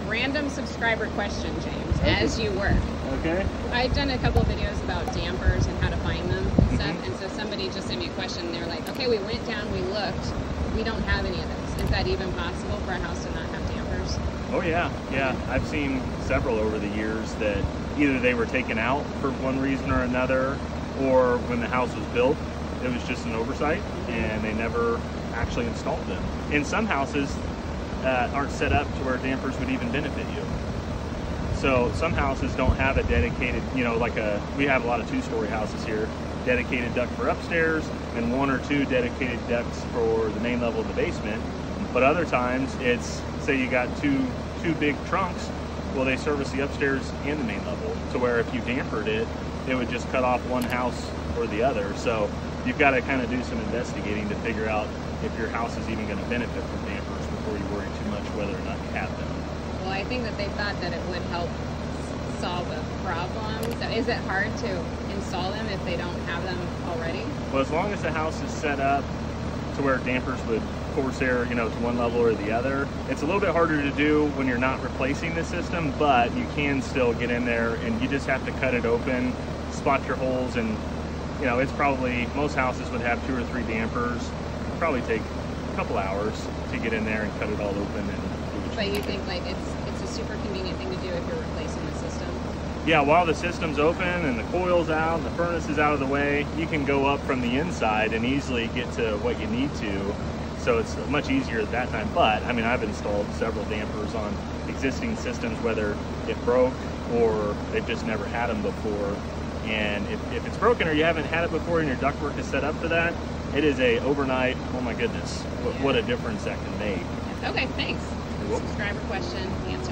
random subscriber question, James, as you work. Okay. I've done a couple of videos about dampers and how to find them and stuff, and so somebody just sent me a question, and they're like, okay, we went down, we looked, we don't have any of those. Is that even possible for a house to not have dampers? Oh yeah, yeah. I've seen several over the years that either they were taken out for one reason or another, or when the house was built, it was just an oversight, and they never actually installed them. In some houses, aren't set up to where dampers would even benefit you. So some houses don't have a dedicated, you know, we have a lot of two-story houses here, dedicated duct for upstairs and 1 or 2 dedicated ducts for the main level of the basement. But other times it's, say you got two big trunks, well, they service the upstairs and the main level, to where if you dampered it, it would just cut off one house or the other. So you've got to kind of do some investigating to figure out if your house is even going to benefit from dampers before you worry too much whether or not you have them. Well, I think that they thought that it would help solve a problem. So is it hard to install them if they don't have them already? Well, as long as the house is set up to where dampers would force air, you know, to one level or the other, it's a little bit harder to do when you're not replacing the system, but you can still get in there, and you just have to cut it open, spot your holes, and you know, it's probably, most houses would have 2 or 3 dampers. It'd probably take a couple hours to get in there and cut it all open and do what you But you think like it's a super convenient thing to do if you're replacing the system? Yeah, while the system's open and the coil's out and the furnace is out of the way, you can go up from the inside and easily get to what you need to. So it's much easier at that time. But I mean, I've installed several dampers on existing systems, whether it broke or they've just never had them before. And if it's broken or you haven't had it before and your ductwork is set up for that, it is a overnight, oh my goodness, what a difference that can make. Okay, thanks. Subscriber question answered.